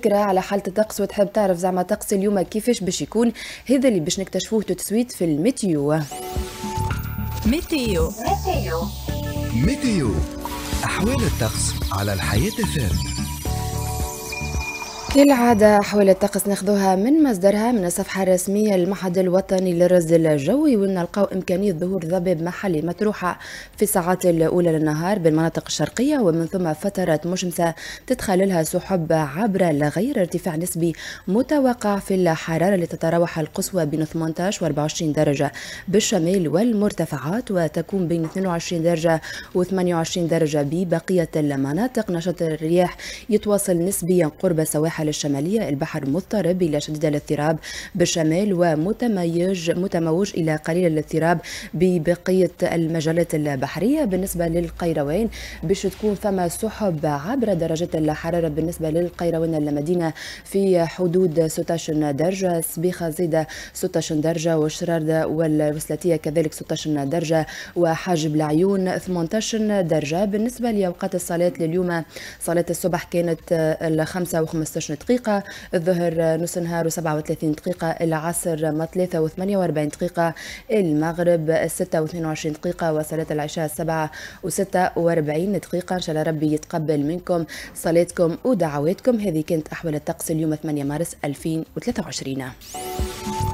فكرة على حالة الطقس وتحب تعرف زعما طقس اليوم كيفاش باش يكون، هذا اللي باش نكتشفوه تسويت في الميتيو. ميتيو أحوال الطقس على الحياة الثانية. كالعادة أحوال الطقس ناخذوها من مصدرها من الصفحة الرسمية للمعهد الوطني للرصد الجوي، ونلقاو إمكانية ظهور ضباب محلي مطروحة في الساعات الأولى للنهار بالمناطق الشرقية، ومن ثم فترات مشمسة تتخللها سحب عابرة لغير ارتفاع نسبي متوقع في الحرارة اللي تتراوح القصوى بين 18 و 24 درجة بالشمال والمرتفعات، وتكون بين 22 درجة و 28 درجة ببقية المناطق. نشاط الرياح يتواصل نسبيا قرب سواحل الشمالية، البحر مضطرب إلى شديد الاضطراب بالشمال ومتموج إلى قليل الاضطراب ببقية المجالات البحرية. بالنسبة للقيروان باش تكون فما سحب عبر درجات الحرارة بالنسبة للقيروان المدينة في حدود 16 درجة، سبيخة زيدة 16 درجة، والشراردة والوسلاتية كذلك 16 درجة، وحاجب العيون 18 درجة. بالنسبة لأوقات الصلاة لليوم، صلاة الصبح كانت 5 و15 دقيقة، الظهر نص نهار و37 دقيقة، العصر 3 و48 دقيقة، المغرب 6 و22 دقيقة، وصلاة العشاء 7 و46 دقيقة. إن شاء الله ربي يتقبل منكم صلاتكم ودعواتكم. هذه كانت أحوال الطقس اليوم 8 مارس 2023.